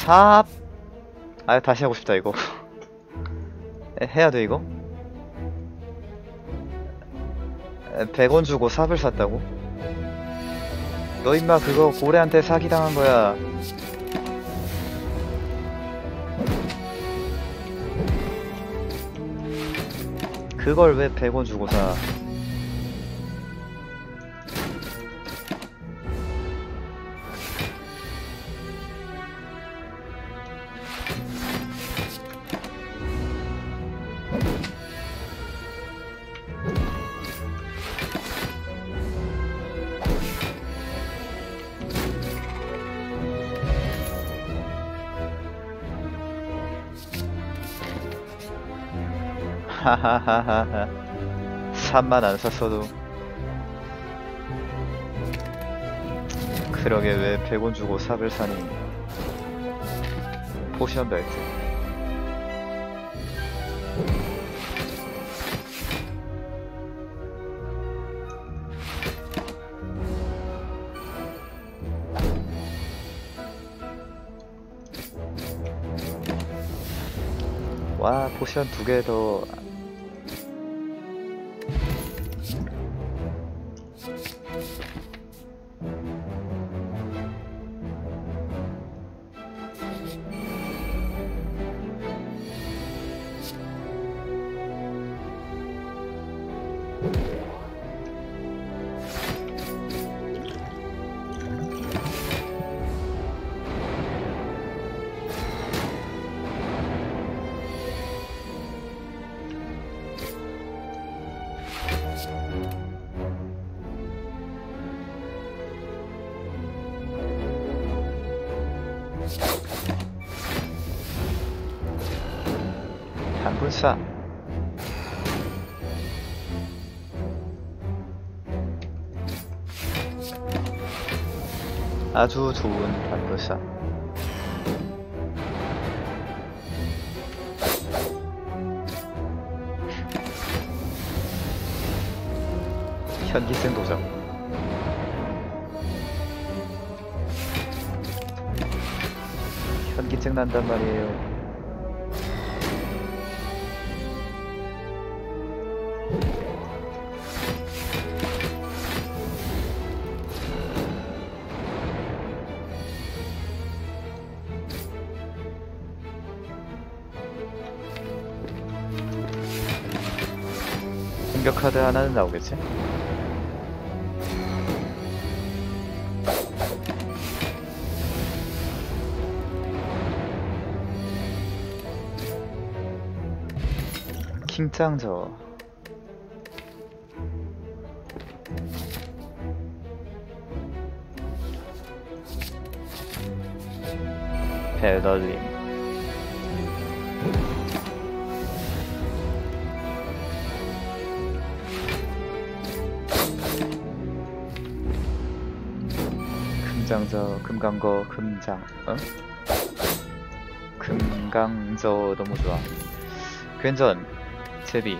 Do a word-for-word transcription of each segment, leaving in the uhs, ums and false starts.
삽! 아 다시 하고 싶다 이거. 에, 해야 돼 이거? 백 원 주고 삽을 샀다고? 너 임마 그거 고래한테 사기당한 거야. 그걸 왜 백 원 주고 사? 하하하하하. 삽만 안 샀어도. 그러게 왜 백 원 주고 삽을 사니. 포션 벨트. 와, 포션 두 개 더. 단불사. 아주 좋은 단불사. 현기증 도적. 현기증 난단 말이에요. 공격 카드 하나는 나오겠지? 킹짱저. 배럴림. 금장저, 금강거, 금장, 어? 금강저 너무 좋아. 괜전, 제비.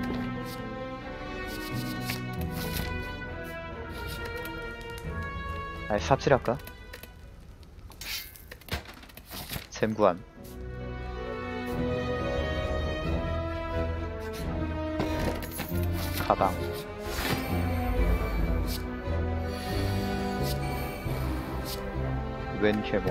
아이, 삽질할까? 잼구안. 가방. 웬 개봉.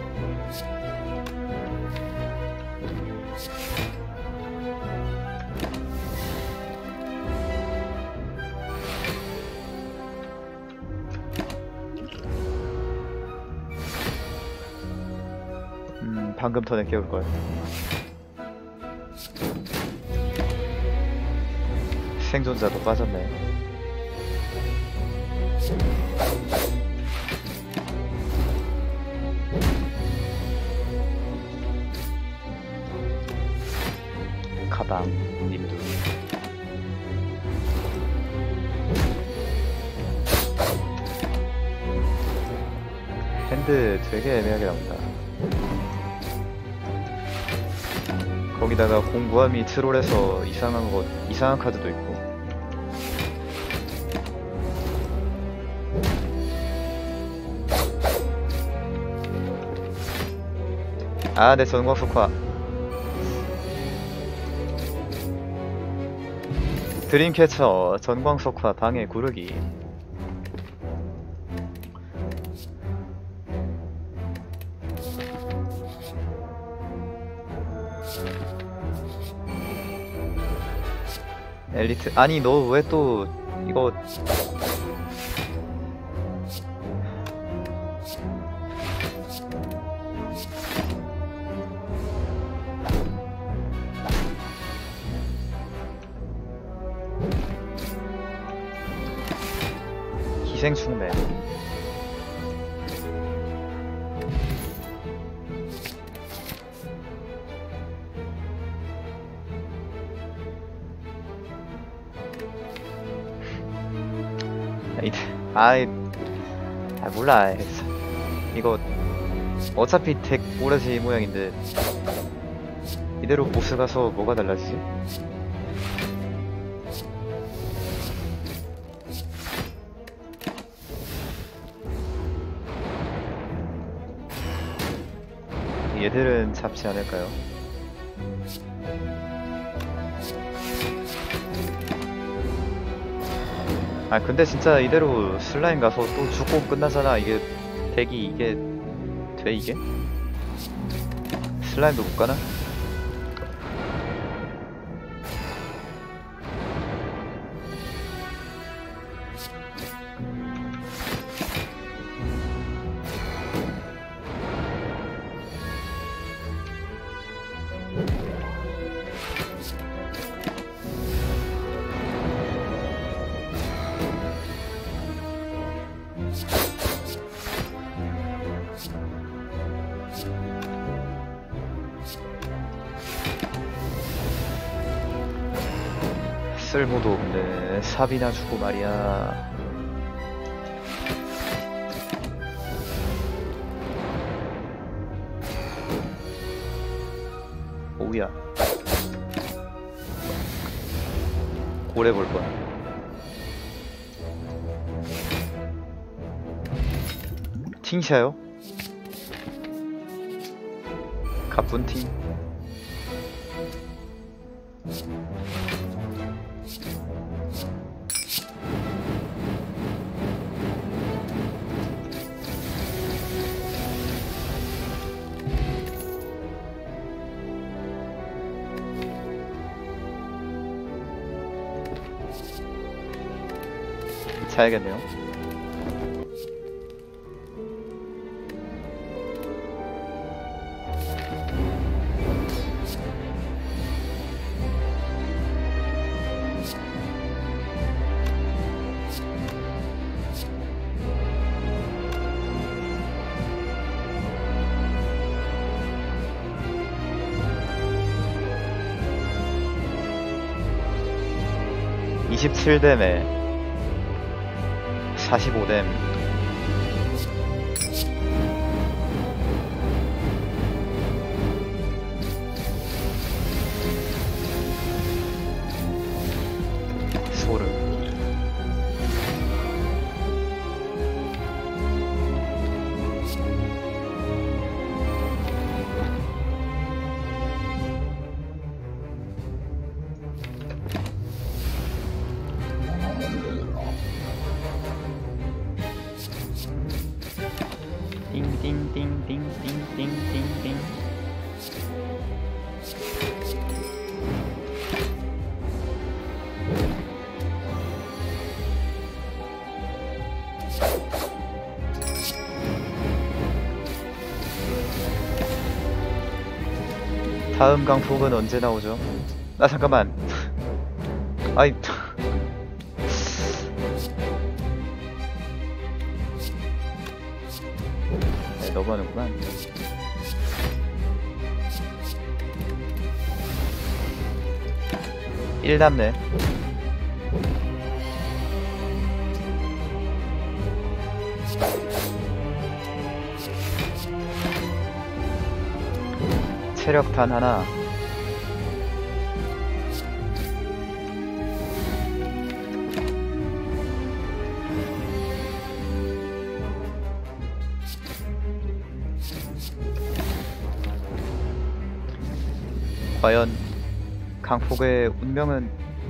음, 방금 턴에 깨울걸. 생존자도 빠졌네. 가방, 님도. 핸드 되게 애매하게 나온다. 거기다가 공구함이 트롤해서 이상한 거, 이상한 카드도 있고. 아, 내 전광 석화. 드림캐쳐 전광 석화 방해 구르기. 엘리트. 아니 너 왜 또 이거 희생충맨. 아이, 아 몰라. 이거 어차피 덱 오라지 모양인데 이대로 보스 가서 뭐가 달라지지? 얘들은 잡지 않을까요? 아 근데 진짜 이대로 슬라임 가서 또 죽고 끝나잖아. 이게 덱이 이게 돼 이게? 슬라임도 못 가나? 쓸모도 없네. 삽이나 주고 말이야. 오우야. 고래 볼 거야. 팅샤요? 가쁜 팅. 자야겠네요. 이십칠 뎀에 사십오 뎀. 소름. 띵띵띵띵띵띵띵띵. 다음 강폭은 언제 나오죠? 아 잠깐만. 아이 너무하는구만. 일 남네. 체력 단 하나. 과연 강폭의 운명은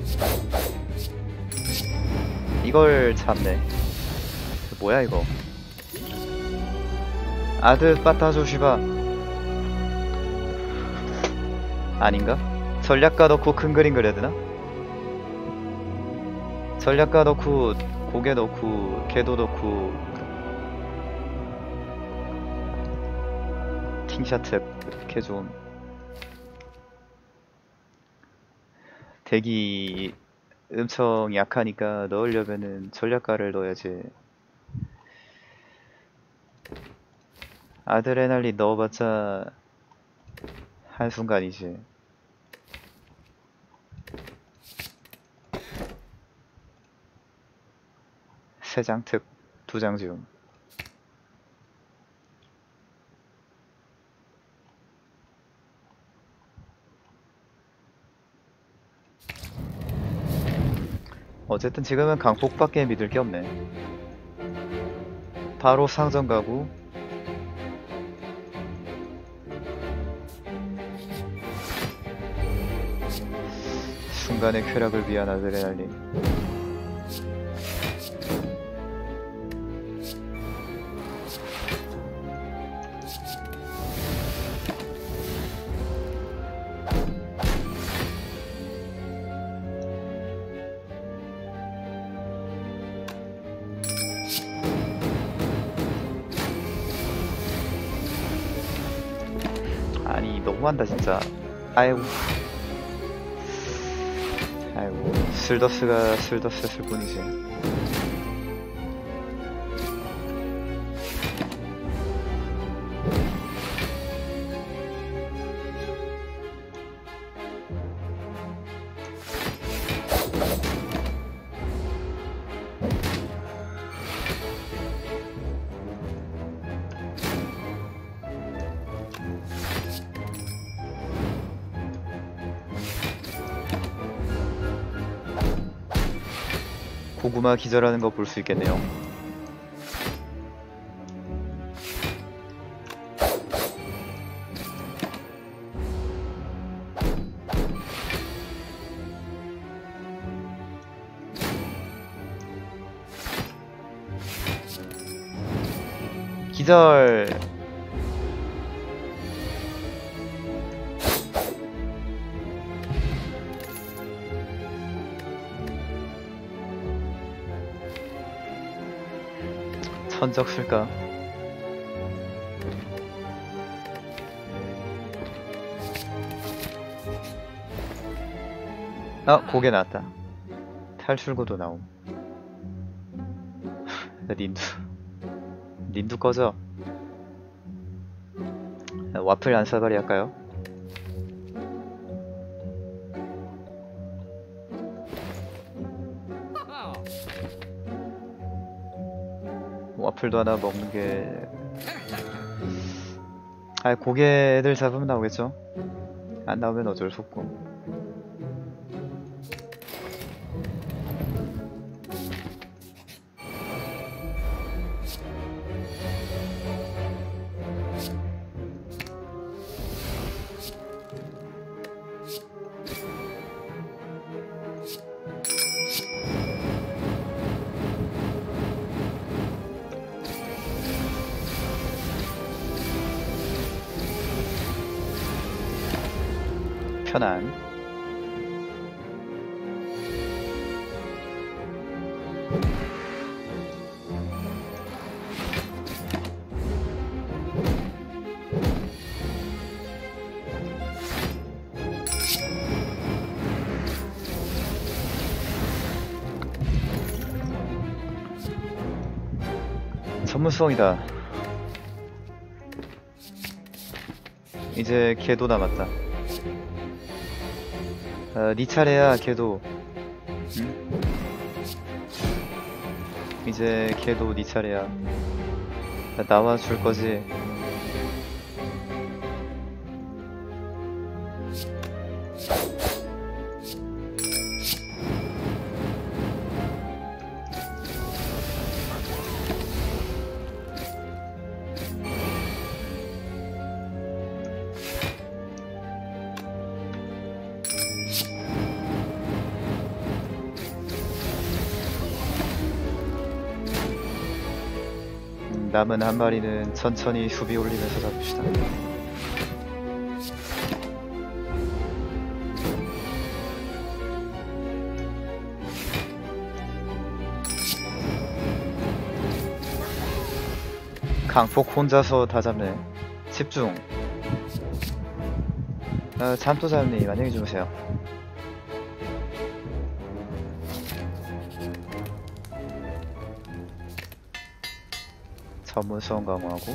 이걸 잡네. 뭐야 이거. 아드 빠따조시바 아닌가? 전략가 넣고 큰 그림 그려야 되나? 전략가 넣고 고개 넣고 개도 넣고 팅샤트 개 좀 대기 엄청 약하니까 넣으려면은 전략가를 넣어야지. 아드레날린 넣어봤자 한순간이지. 세 장 특, 두 장 지움. 어쨌든 지금은 강폭밖에 믿을 게 없네. 바로 상점 가고 순간의 쾌락을 위한 아드레날린. 아니 너무한다 진짜. 아이고 아이고 슬더스가 슬더스였을 뿐이지. 고구마 기절하는 거 볼 수 있겠네요. 기절. 천적 쓸까? 아, 고개 나왔다. 탈출구도 나옴. 님두 님두 꺼져. 와플 안사발이 할까요? 와플도 하나 먹는 게... 아, 고개들 잡으면 나오겠죠? 안 나오면 어쩔 수 없고. 편안. 전문성이다. 이제 걔도 남았다. 어, 네 차례야, 걔도. 응? 이제 걔도 네 차례야. 나와 줄 거지. 남은 한 마리는 천천히 수비 올리면서 잡읍시다. 강폭 혼자서 다 잡네. 집중. 어, 잠도자님 안녕히 주무세요. 전문성 강화하고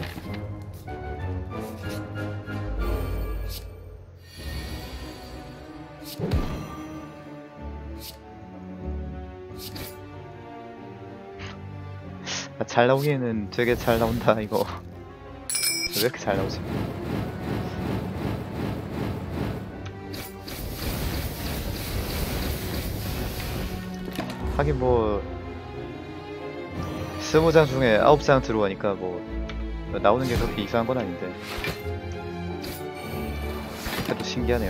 아, 잘 나오기에는 되게 잘 나온다 이거. 왜 이렇게 잘 나오지? 하긴 뭐 스무 장 중에 아홉 장 들어가니까 뭐 나오는 게 그렇게 이상한 건 아닌데 그래도 신기하네요.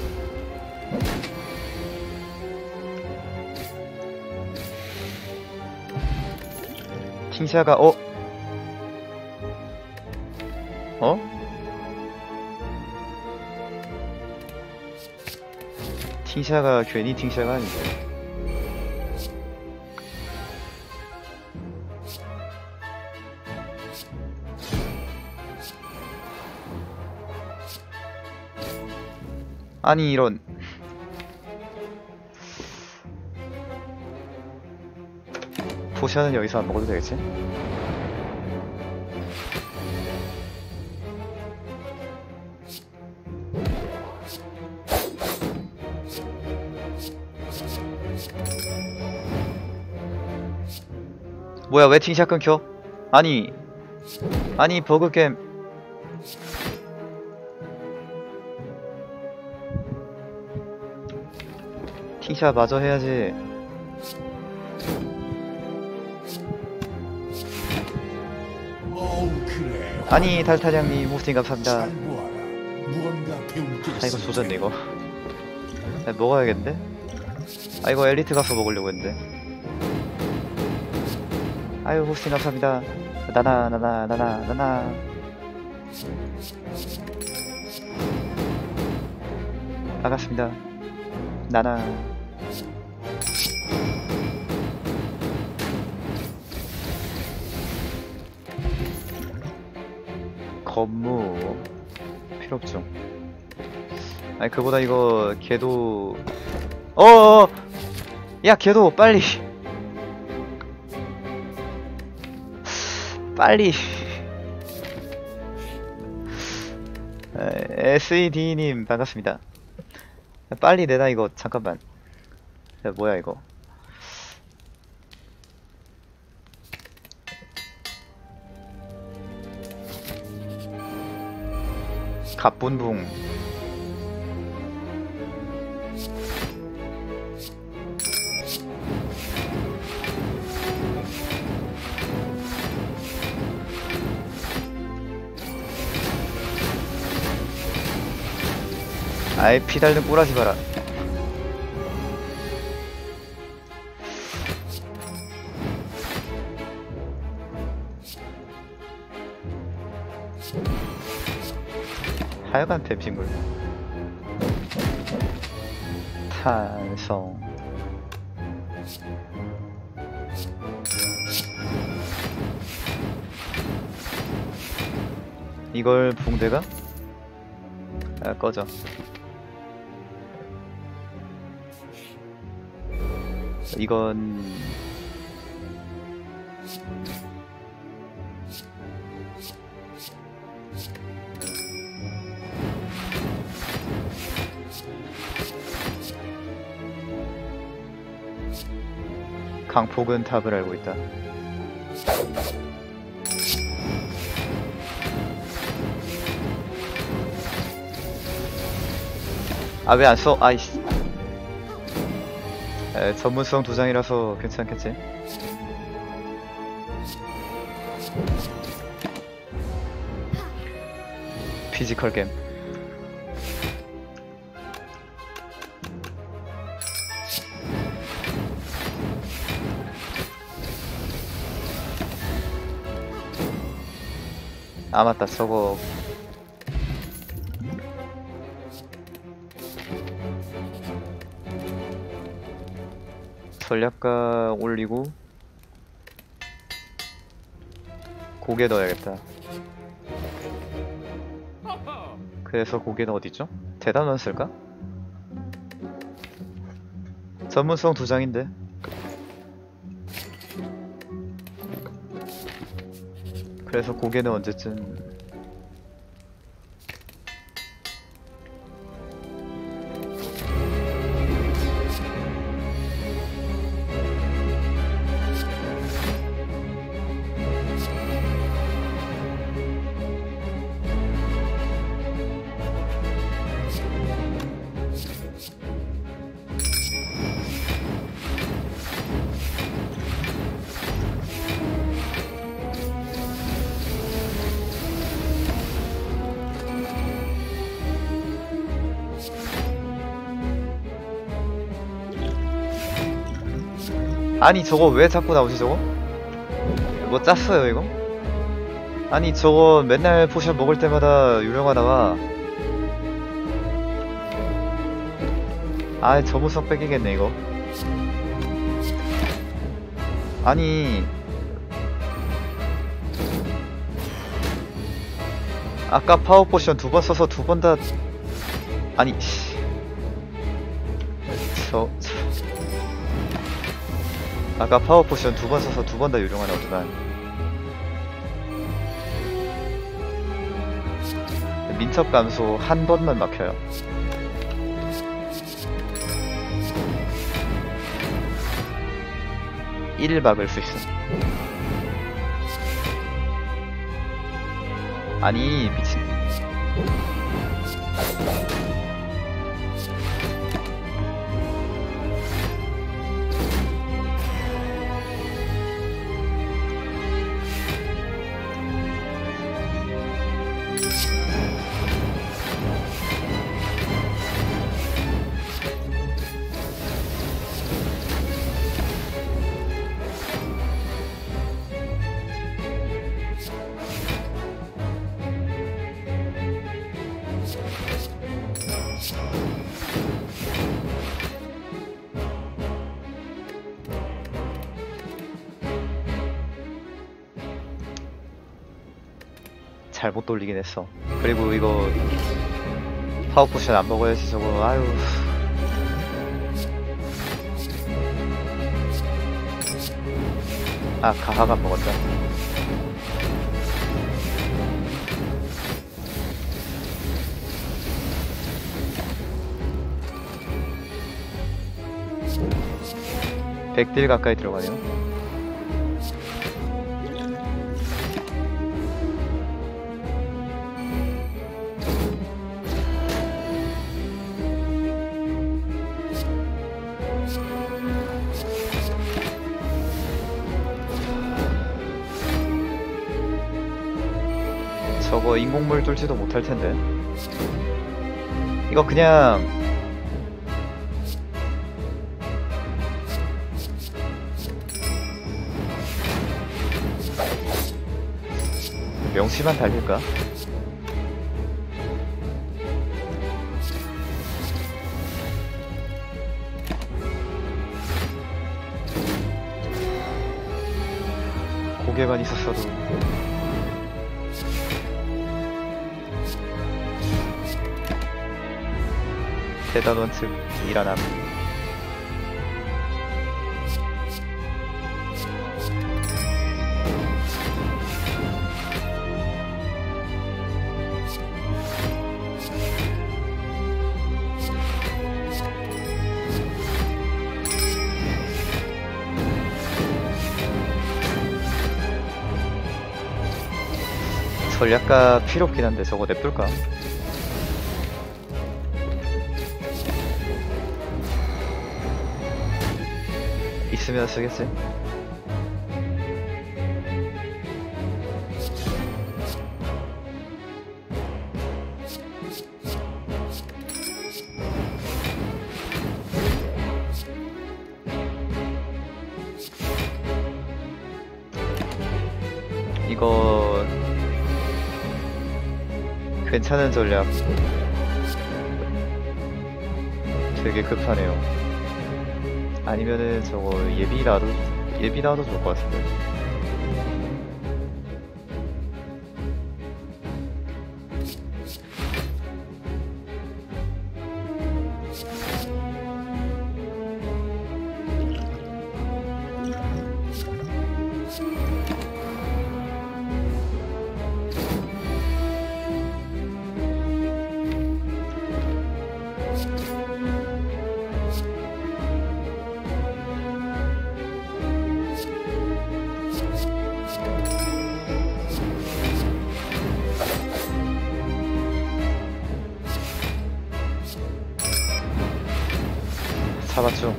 팅샤가 어? 어? 팅샤가 괜히 팅샤가 아닌데. 아니 이런. 포션은 여기서 안 먹어도 되겠지? 뭐야 왜 팅샷 끊겨? 아니 아니 버그겜. 팅샷 마저 해야지. 아니 달타장님 호스팅 감사합니다. 아 이거 조졌네 이거. 아, 먹어야겠는데? 아 이거 엘리트 가서 먹으려고 했는데. 아유 호스팅 감사합니다. 나나 나나 나나 나나. 반갑습니다. 나나. 건무 필요 없죠. 아니 그보다 이거 걔도 어어 야 걔도 빨리 빨리 에스이디님 반갑습니다. 빨리 내놔 이거. 잠깐만. 야, 뭐야 이거. 갑분붕. 아이 피 달는 꼬라지 봐라. 하여간 뱀식물. 탄성. 이걸 붕대가? 아 꺼져. 이건 강폭은 답을 알고 있다. 아 왜 안 써? 아이씨. 에, 전문성 두 장이라서 괜찮겠지? 피지컬 게임. 아 맞다 저거 전략가 올리고 고개 넣어야겠다. 그래서 고개는 어디죠? 대단원 쓸까? 전문성 두 장인데 그래서 고개는 언제쯤 아니 저거 왜 자꾸 나오지 저거? 뭐 짰어요 이거? 아니 저거 맨날 포션 먹을 때마다 유령하다가 아이 전문성 뺏기겠네 이거. 아니 아까 파워 포션 두 번 써서 두 번 다 아니 씨. 저, 저 아까 파워 포션 두 번 써서 두 번 다 유령하나 보지만 민첩 감소 한 번만 막혀요. 일 막을 수 있어. 아니 미친. 잘못 돌리긴 했어. 그리고 이거 파워 포션 안 먹어야지 저거. 아유. 아 가하가 먹었다. 백 딜 가까이 들어가네요. 저거 인공물 뚫지도 못할 텐데. 이거 그냥 명치만 달릴까? 고개만 있었어도. 대단원 측 일어남. 전략가 필요 없긴 한데 저거 냅둘까? 있으면 쓰겠지. 이거 괜찮은 전략. 되게 급하네요. 아니면은 저거 예비라도 예비라도 좋을 것 같은데. 잡았죠.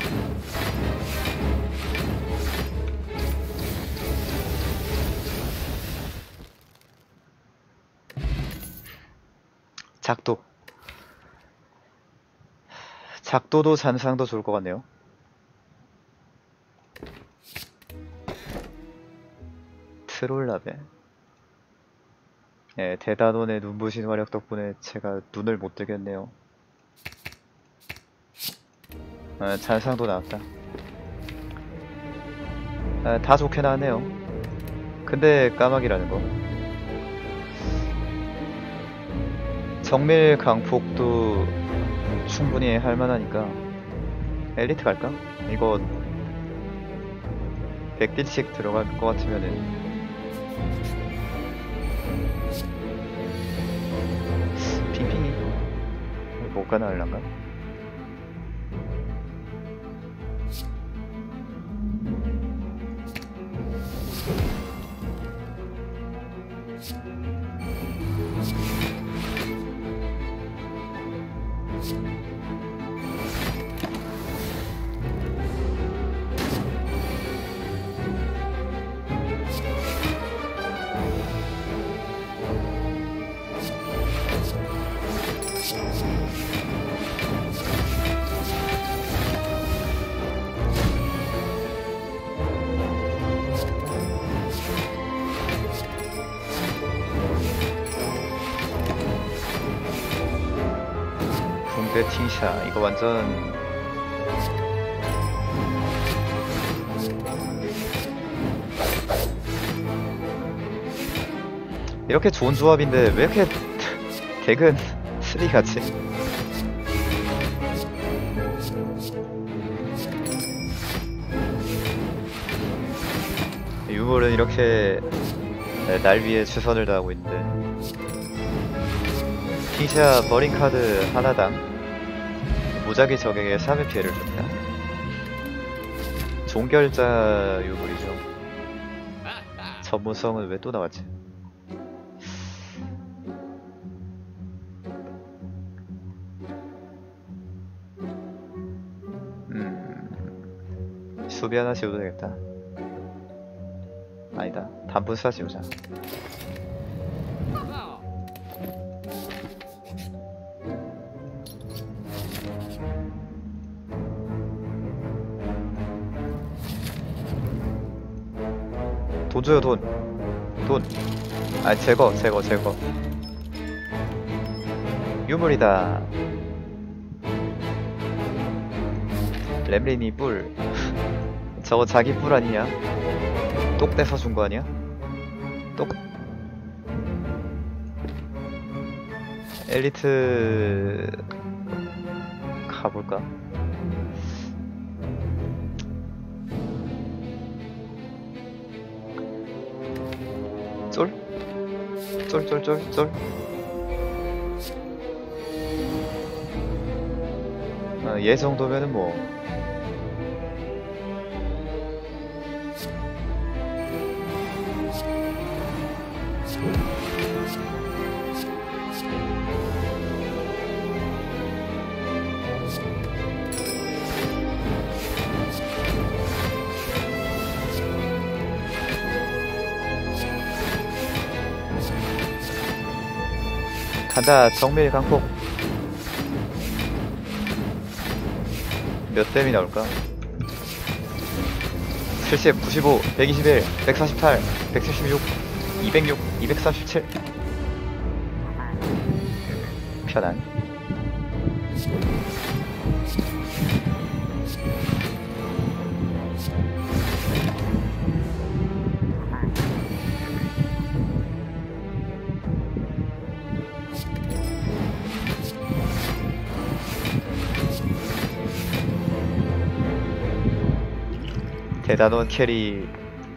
작도. 작도도 잔상도 좋을 것 같네요. 트롤라벨. 예, 대단원의 눈부신 화력 덕분에 제가 눈을 못 뜨겠네요. 아, 잔상도 나왔다. 아, 다 좋게 나왔네요. 근데 까마귀라는 거. 정밀 강폭도 충분히 할만하니까 엘리트 갈까? 이거 백 딜씩 들어갈 것 같으면은 핑핑이 못 가나 할란가? 붕대 티샤 이거 완전 이렇게 좋은 조합인데 왜 이렇게 덱은 쓰리같이? 유물은 이렇게 날 위해 최선을 다하고 있는데 티샤 버린 카드 하나당 무작위 적에게 삼 회 피해를 줍니다. 종결자 유물이죠. 전문성은 왜 또 나왔지? 음... 수비 하나 지워도 되겠다. 아니다. 단분사 지우자. 돈 줘요 돈. 돈. 아 제거 제거 제거. 유물이다. 렘린이 뿔. 저거 자기 뿔 아니냐? 똑 떼서 준 거 아니야? 똑. 엘리트 가볼까? 쫄? 쫄쫄쫄쫄? 아, 얘 정도면은 뭐 간다. 정밀 강폭. 몇 댐이 나올까? 칠십, 구십오, 백이십일, 백사십팔, 백칠십육, 이백육, 이백삼십칠. 편안. 대단원 캐리.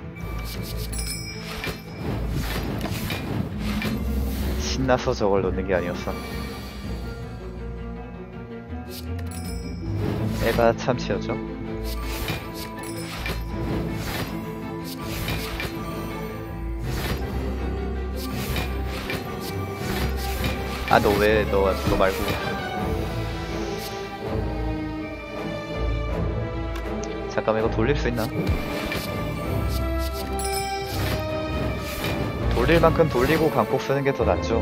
신나서 저걸 넣는 게 아니었어. 에바 참치였죠. 아, 너 왜, 너, 너 말고. 잠깐만, 이거 돌릴 수 있나? 돌릴 만큼 돌리고 강폭 쓰는 게 더 낫죠.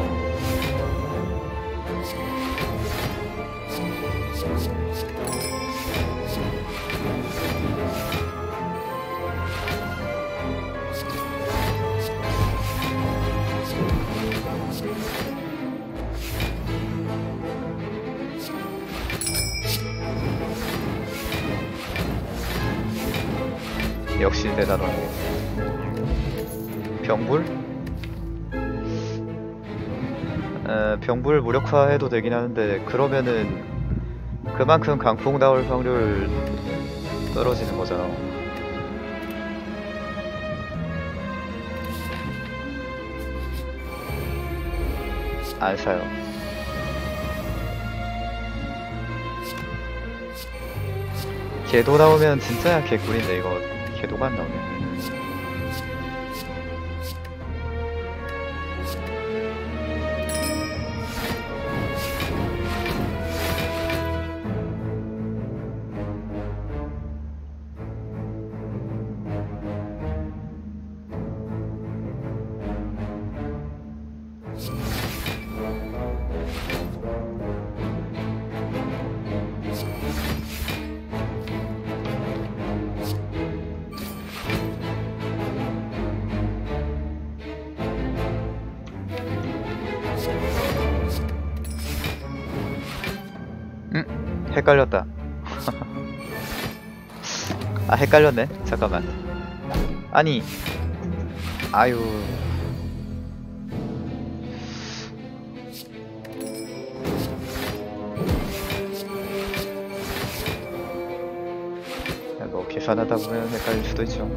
역시 대단하네. 병불? 에, 병불 무력화해도 되긴 하는데 그러면은 그만큼 강폭 나올 확률 떨어지는 거잖아. 안 사요. 궤도 나오면 진짜 개꿀인데 이거 궤도가 안 나오네. 응? 헷갈렸다. 아, 헷갈렸네. 잠깐만. 아니, 아유. 야, 뭐 계산하다 보면 헷갈릴 수도 있죠.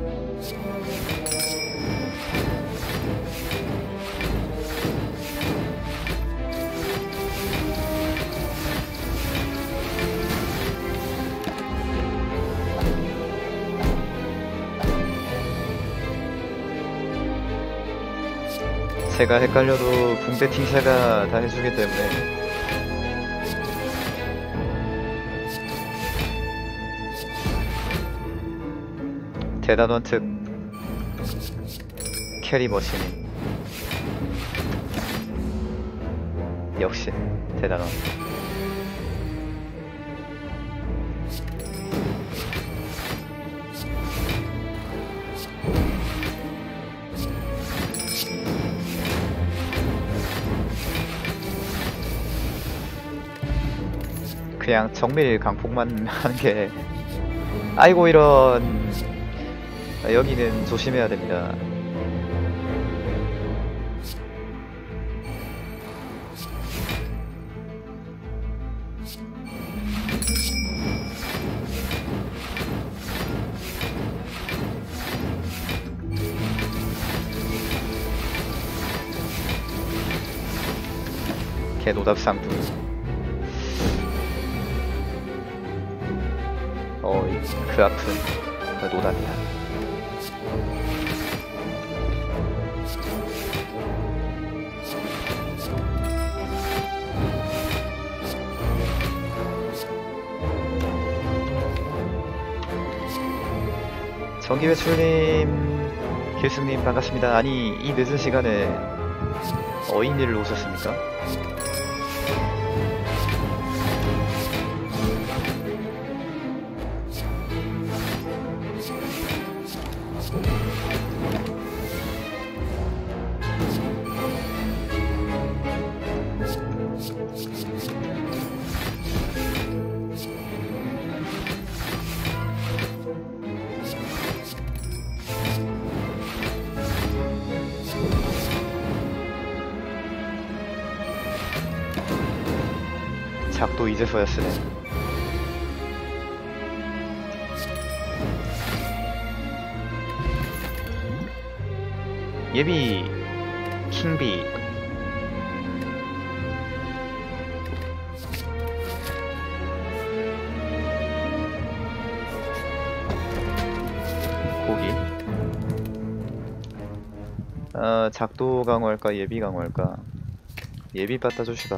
제가 헷갈려도 붕대 팅샤가 다 해주기 때문에. 대단원 특 캐리 머신인. 역시 대단원. 그냥 정밀 강폭만 하는 게. 아이고, 이런. 여기는 조심해야 됩니다. 개 노답상두. 어, 그 아픈 그 노답이야. 정기회출님, 길승님 반갑습니다. 아니, 이 늦은 시간에 어인일로 오셨습니까? 작도 이제서야 쓰네. 예비 킹비 고기. 어, 작도 강화할까 예비 강화할까? 예비 빠따 줍시다.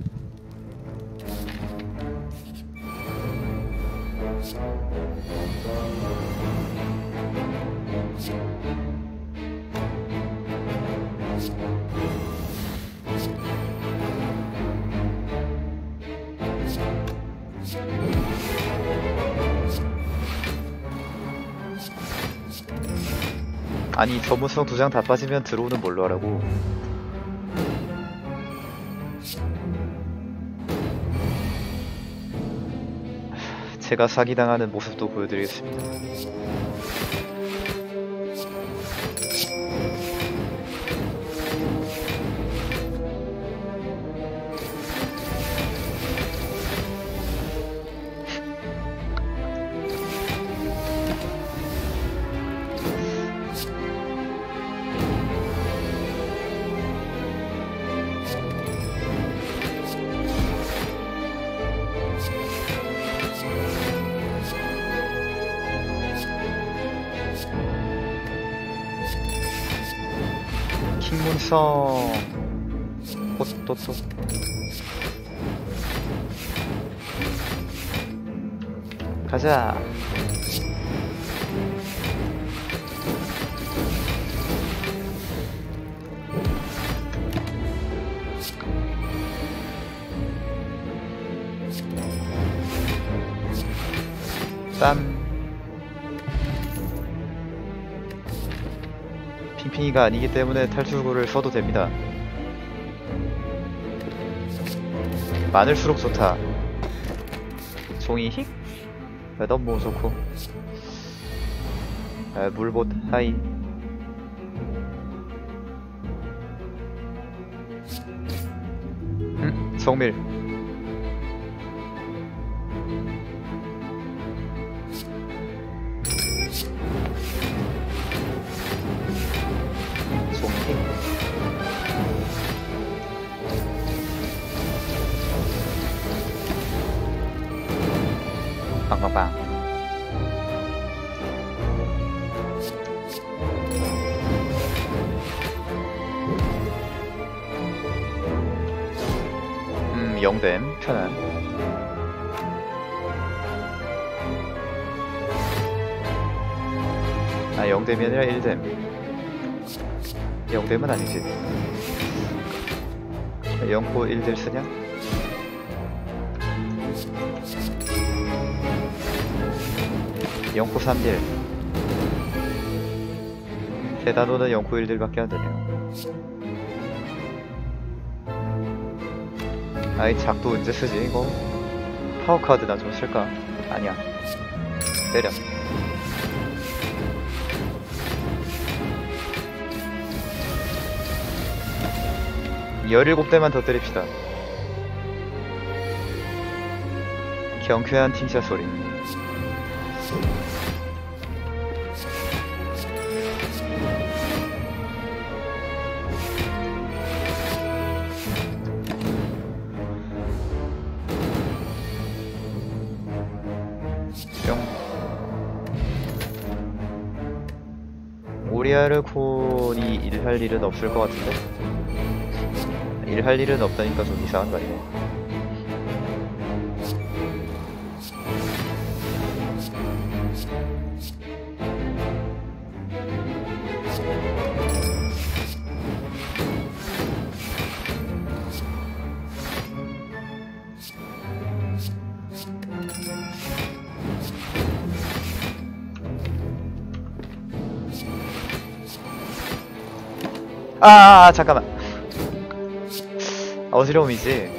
아니 전문성 두 장 다 빠지면 들어오는 뭘로 하라고. 제가 사기당하는 모습도 보여드리겠습니다. 킹문성 또또또 가자. 땀 핑핑이가 아니기 때문에 탈출구를 써도 됩니다. 많을수록 좋다. 종이 힉? 아, 너무 좋고. 아, 물봇 하이. 음, 정밀. 빵빵빵. 음, 영댐 편안. 아, 영댐이 아니라 일댐. 영댐은 아니지. 영코 일댐 쓰냐? 영코 삼 딜. 세단호는 영코 일 딜밖에 안되네요. 아이 작도 언제 쓰지 이거? 파워카드나 좀 쓸까? 아니야. 때려. 열일곱 대만 더 때립시다. 경쾌한 팅샷 소리. 오리아르콘이 일할 일은 없을 것 같은데? 일할 일은 없다니까 좀 이상한 거 아니네. 아, 잠깐만. 어지러움이지.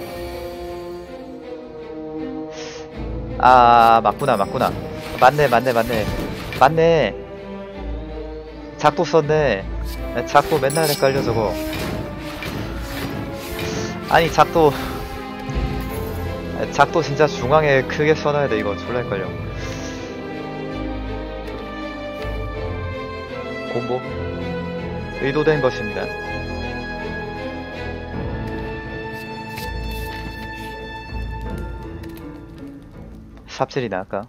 아, 맞구나, 맞구나. 맞네, 맞네, 맞네. 맞네. 작도 썼네. 작도 맨날 헷갈려, 저거. 아니, 작도. 작도 진짜 중앙에 크게 써놔야 돼. 이거 졸라 헷갈려. 공복 의도된 것입니다. 삽질이나 할까?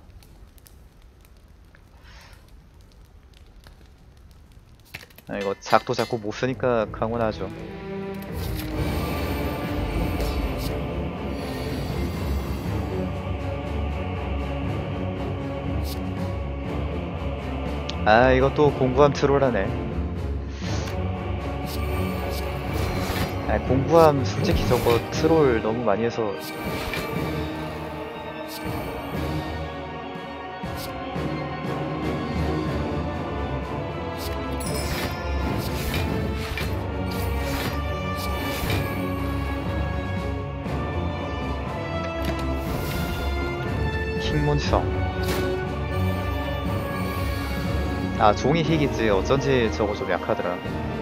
아, 이거 작도 자꾸 못 쓰니까 강원하죠. 아, 이거 또 공부함 트롤하네. 아, 공부함 솔직히 저거 트롤 너무 많이 해서. 킹문성. 아, 종이 희귀지. 어쩐지 저거 좀 약하더라.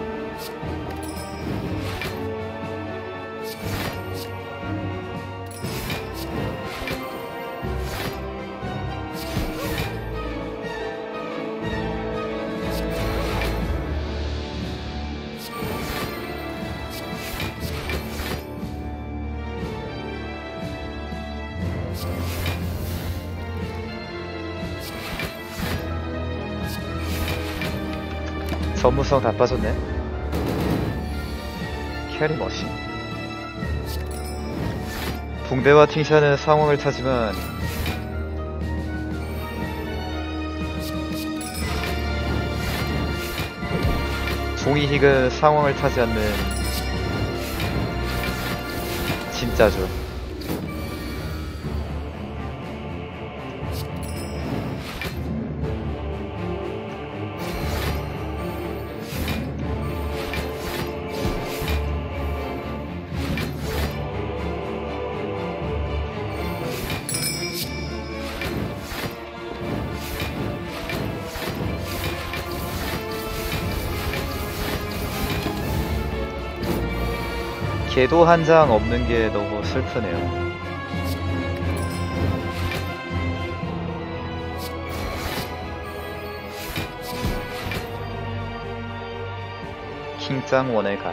전무성 다 빠졌네. 캐리 머신. 붕대와 팅샤는 상황을 타지만 종이희은 상황을 타지 않는 진짜죠. 걔도 한 장 없는 게 너무 슬프네요. 킹짱 원의 갓.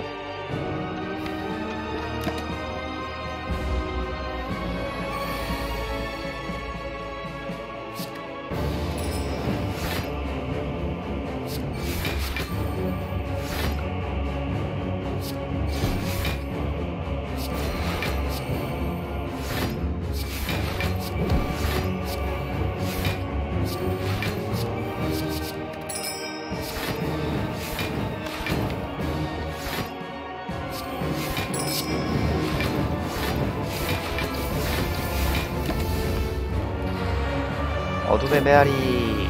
어둠의 메아리.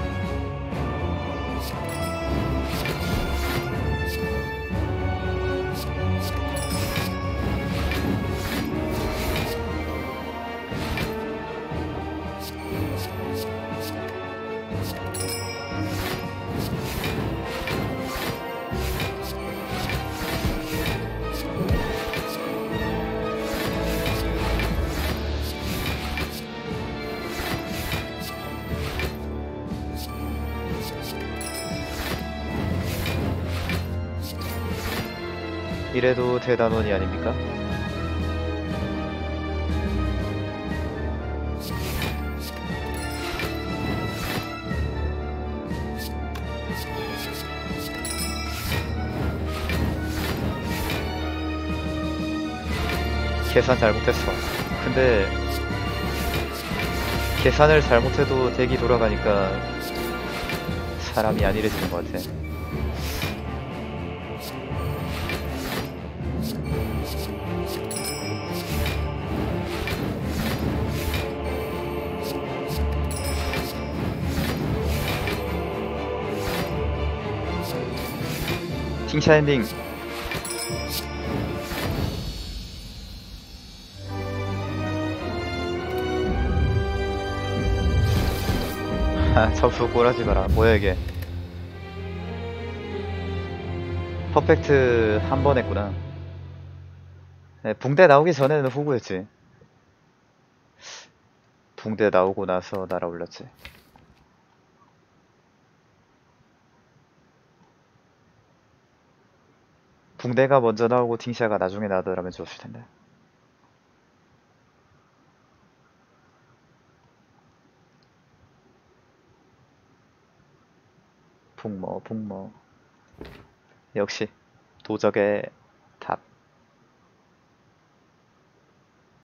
이래도 대단원이 아닙니까? 계산 잘못했어. 근데 계산을 잘못해도 덱이 돌아가니까 사람이 안일해지는 것 같아. 킹샤 엔딩. 하, 점수 꼬라지 마라. 뭐야 이게. 퍼펙트 한 번 했구나. 네, 붕대 나오기 전에는 후구였지. 붕대 나오고 나서 날아올렸지. 붕대가 먼저 나오고 팅샤가 나중에 나더라면 좋았을 텐데. 풍모, 풍모. 역시 도적의